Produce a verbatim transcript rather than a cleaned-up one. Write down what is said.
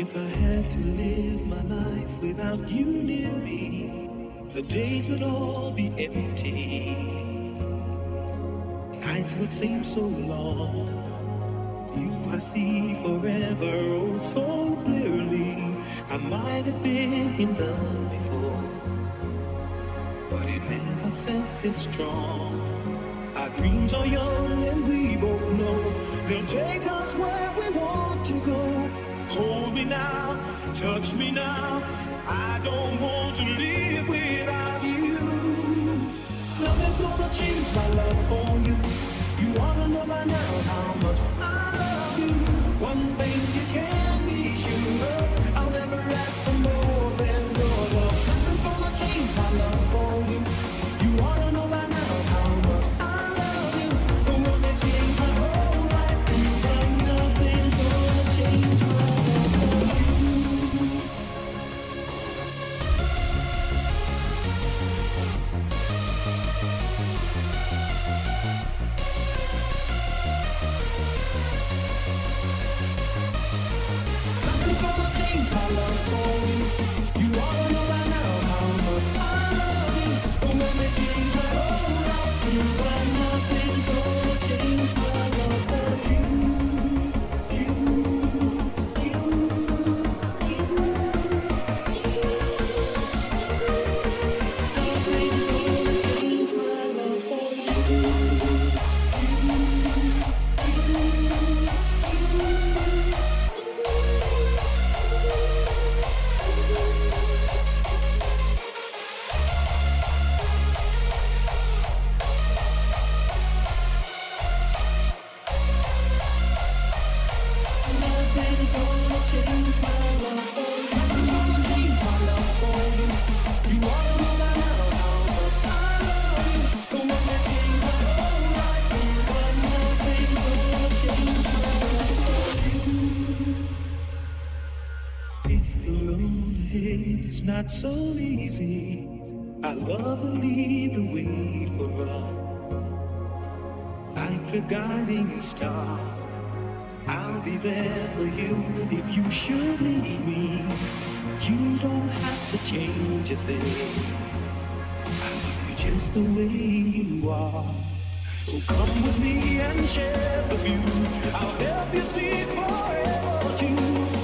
If I had to live my life without you near me, the days would all be empty. Nights would seem so long. You I see forever, oh so clearly. I might have been in love before, but it never felt this strong. Our dreams are young and we both know they'll take us where we want to go. Hold me now, touch me now, I don't want to live without you. Nothing's gonna change my love for you. You ought to know by now how much I love you. One thing you can be sure of, I'll never ask for more than your love. Nothing's gonna change my love for you. You ought to know by now how much I love you. The one that changed my whole life, and nothing's gonna change my love for you. Nothing's gonna change my love for you. You ought to know by now how much I love you. The one that changed my whole life, and nothing's gonna change my love for you. You, you, you, you. Nothing's gonna change my love for you. Nothing's gonna change my love for you. Change my love for you. You ought to know by now how much I love you. The one that changed my whole life, but nothing's gonna change my love for you. If the road ahead is not so easy, our love will lead the way for us. Like a guiding star, I'll be there for you if you should need me. You don't have to change a thing. I love you just the way you are. So come with me and share the view. I'll help you see forever too.